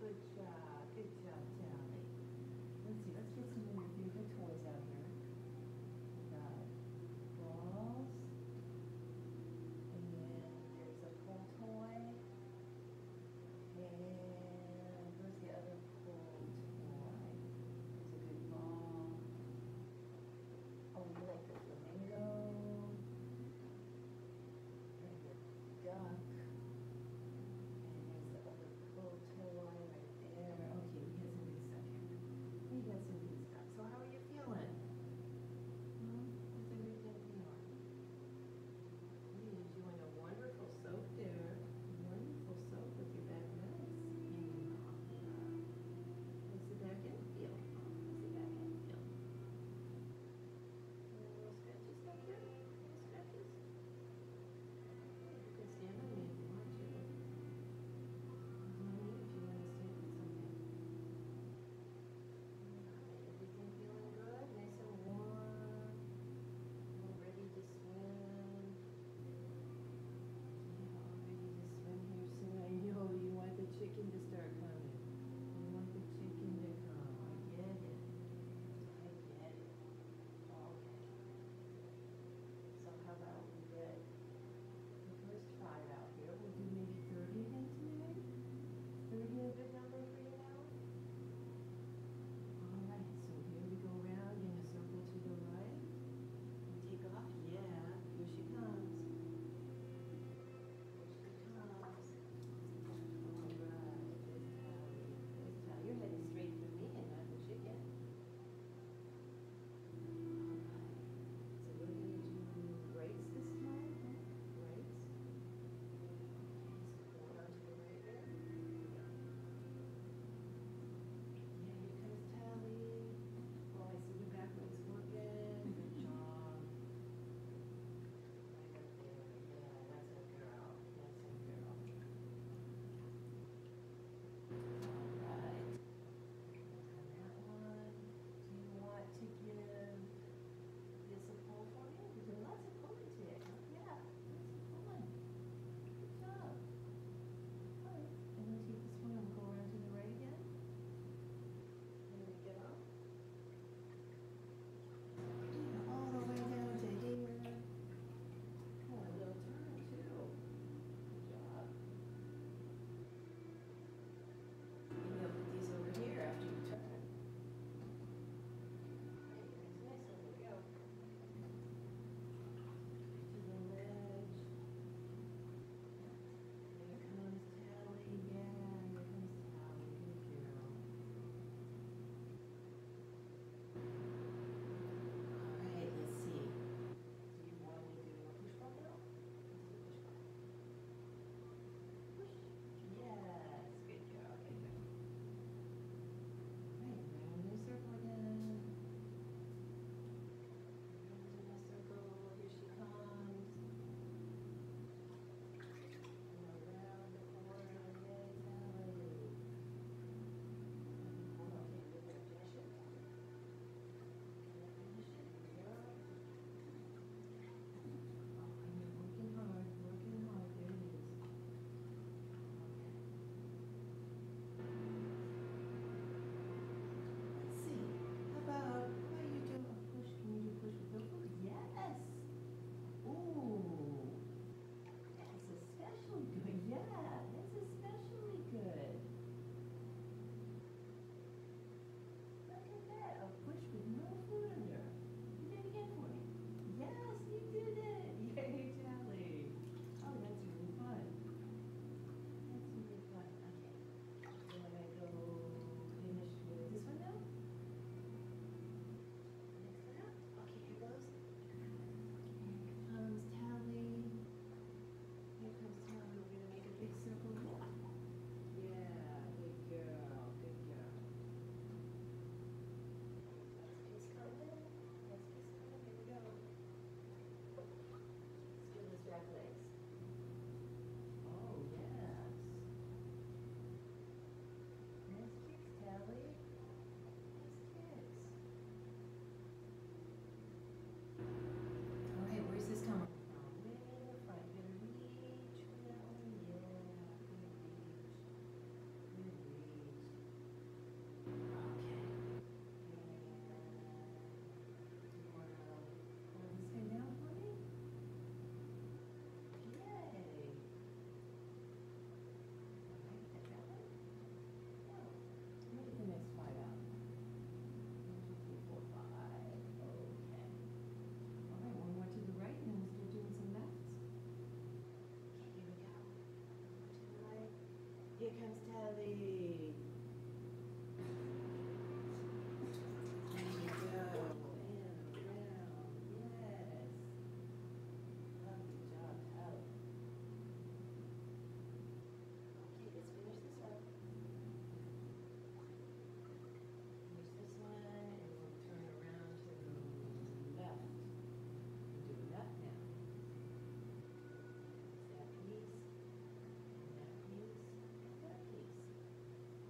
Good job, Tally. Let's see, let's get some of your favorite toys out here. Got balls, and then there's a pull toy, and where's the other pull toy? There's a big ball. Oh, you like the flamingo, and the duck, and there's the other pull toy right there. Okay, we got some good stuff here. We got some good stuff. So how are you feeling? How's everything feeling? You're doing a wonderful soak there. Wonderful soak with your back legs hanging off. What's the back end feel? What's the back end feel? Little scratches back here? Little scratches? You can stand on me if here comes Tally. There you go. And around. Yes. Lovely job, Tally. Okay, let's finish this one. Finish this one, and we'll turn around to the left. And do left now. That piece, and that piece, and that piece.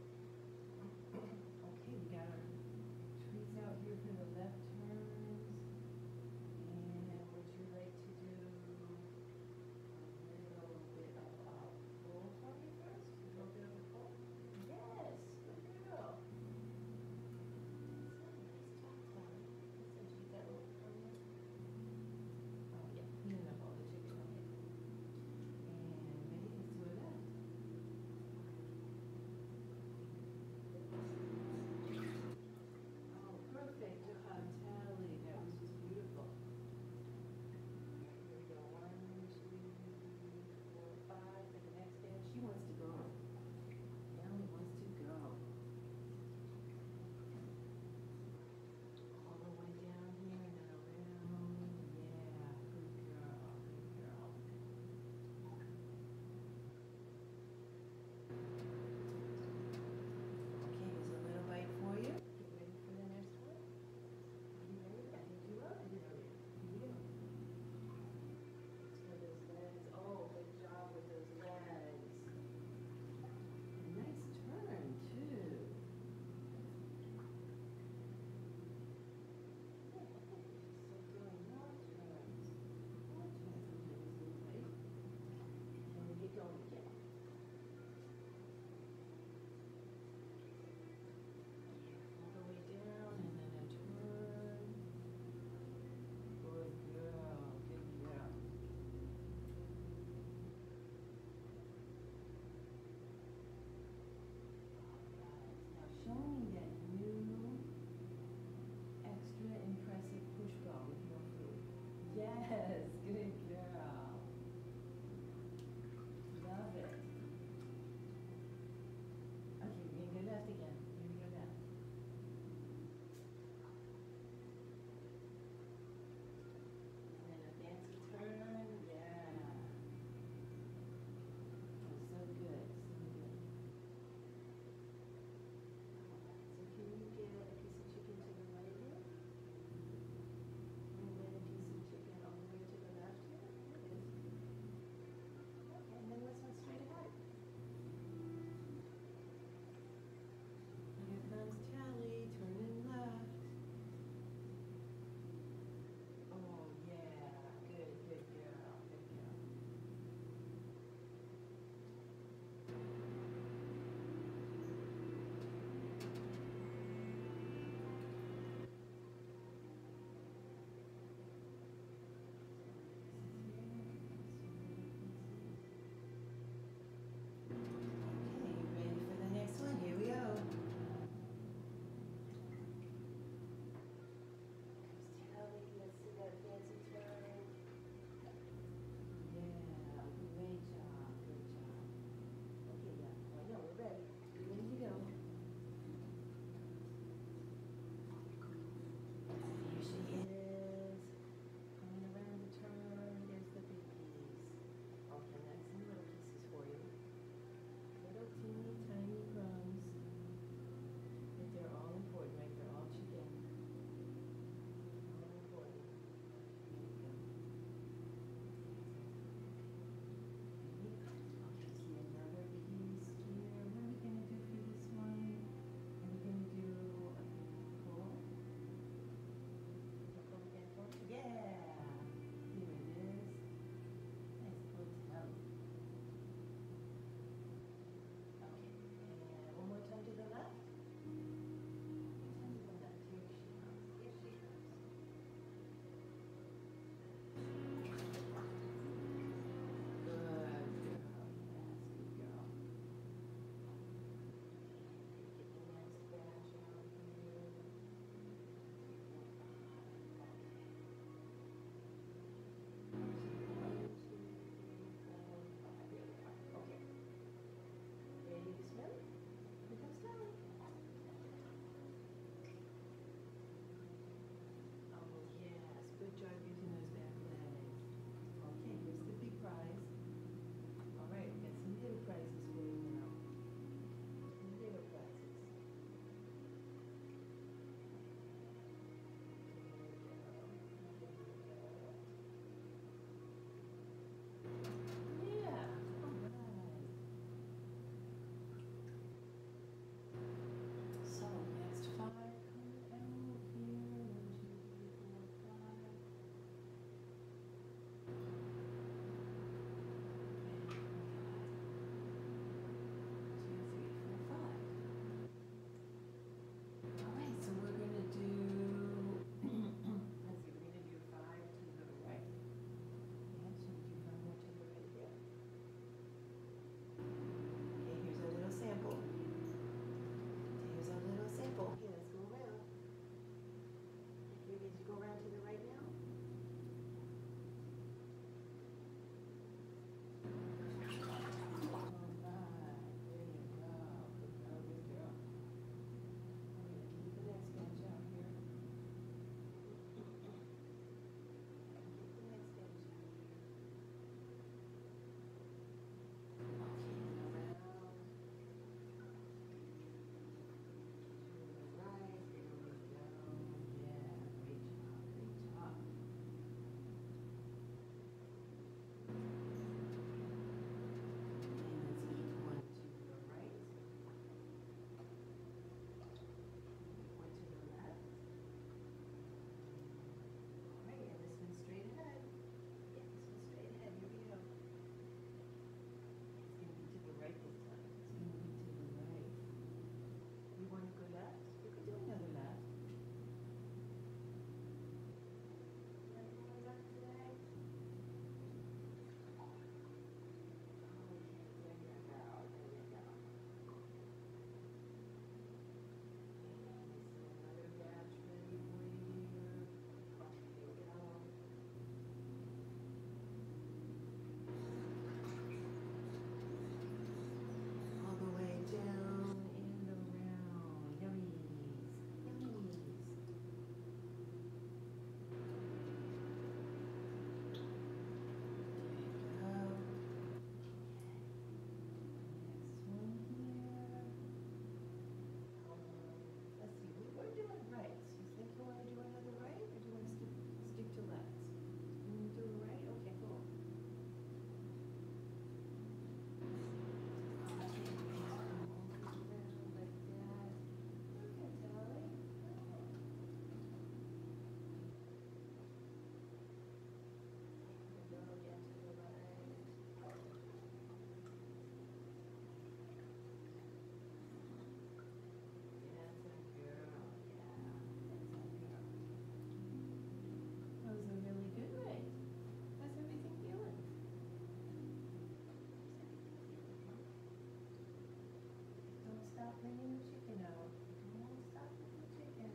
stop bringing the chicken out. Don't stop with the chicken.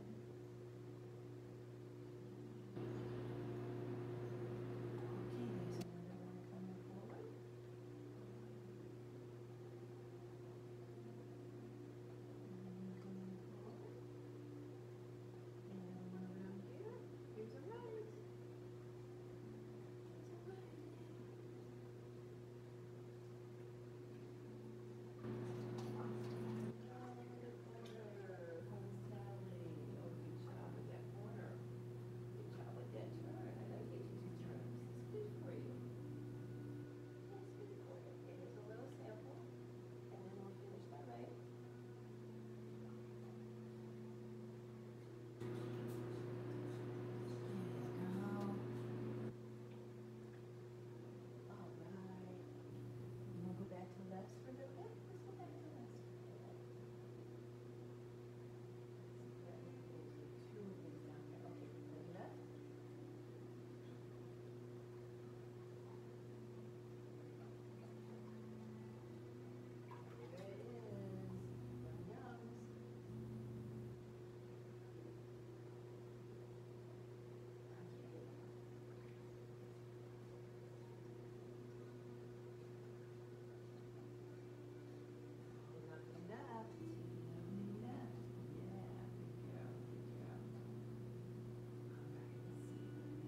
Okay, there's another one coming forward. Coming forward. And one around here. Here's a right. Here's a right. Back to left for a little bit. Let's go back to left for a little bit. There's two of these down there. Okay, go left. There it is. Yum yums. Lovely left. Lovely left. Yeah, good girl, good girl. All right, let's see.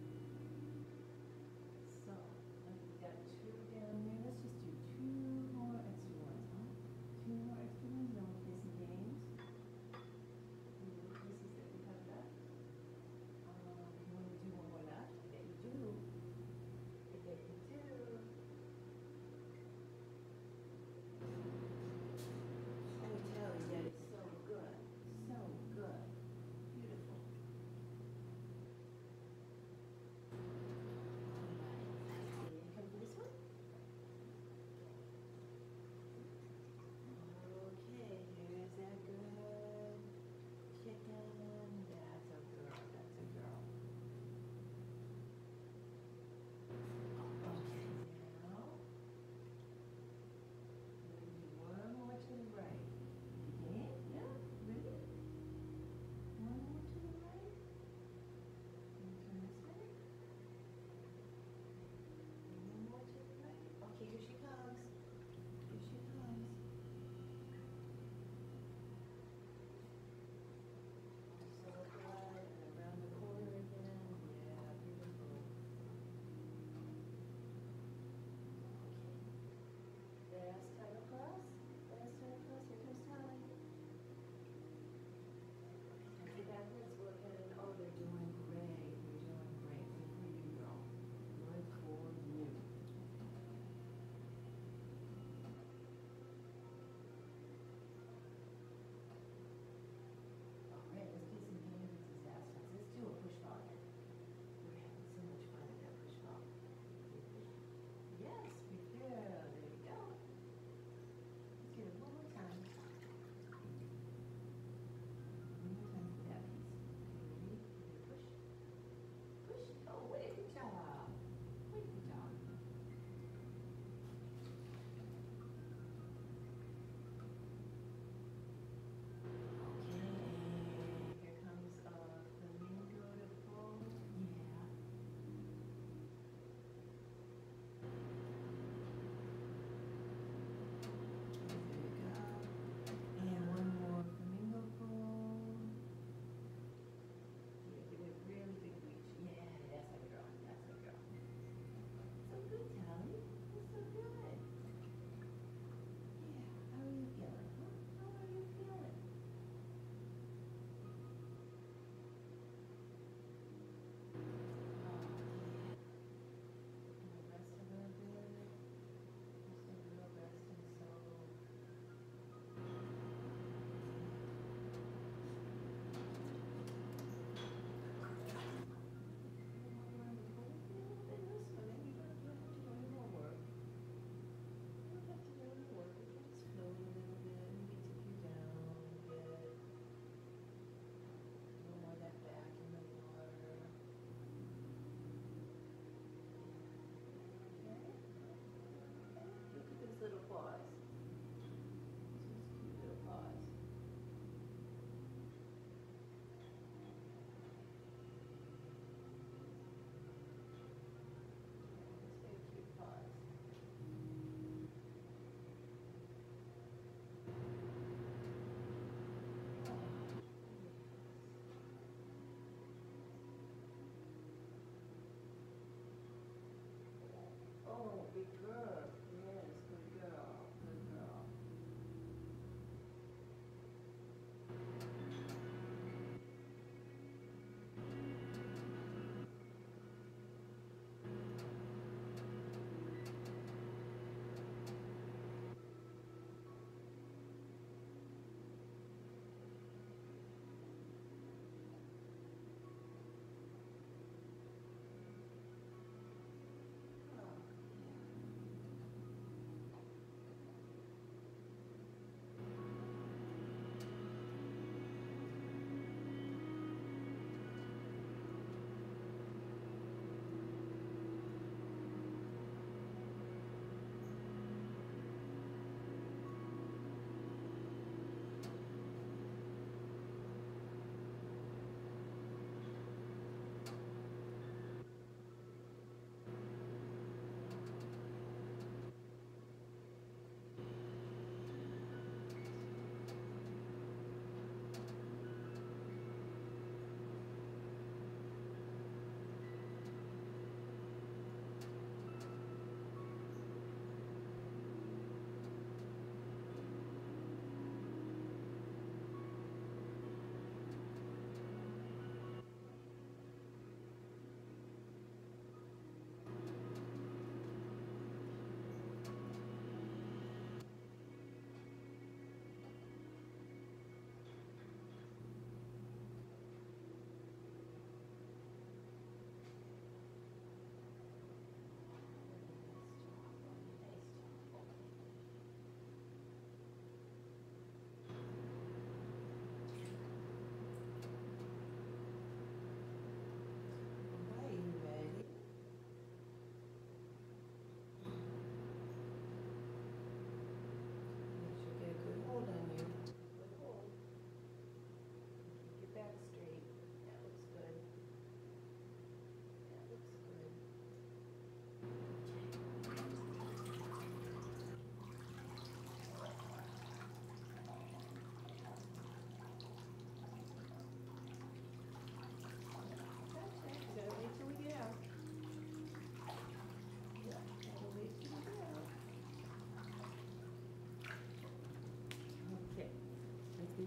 So, we've got two down there. Let's just do two more extra ones, huh? Two more extra ones, then we'll play some games. The pieces that we have left. You want to do one more left? I bet you do. I bet you do. Oh, Telly, that is so good. So good. Beautiful. Alright, you come for this one? Okay, here's that good chicken. That's a girl, that's a girl. Okay, now, we're gonna do one more to the right. Again, yeah, ready? One more to the right. And turn this way. And one more to the right. Okay, here she comes. Here she comes. So right and around the corner again. Yeah, beautiful. Okay. Last time across. Last time across. Here comes Tally. Okay, backwards. Oh, they're doing great. They're doing great. Good for you, girl. Good for you. All right, let's play some games with disasters. Let's do a push ball again. We're having so much fun at that push ball. Yes, be good. There you go. Let's get it one more time. One more time for that piece. Okay, ready? Push. Push. Oh, way good job. Way good job. Okay, here comes flamingo to pull. Yeah. There you go. And one more flamingo pull. Yeah, give it a really big reach. Yeah, that's a girl. That's a girl. So good, Tally. That's so good. Yeah, how are you feeling? Huh? How are you feeling? Oh, yeah. And the rest of her good. Just a real resting soul. Little paws. These cute little paws.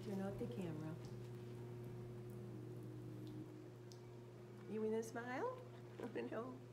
turn out the camera. You in a smile? Oh no.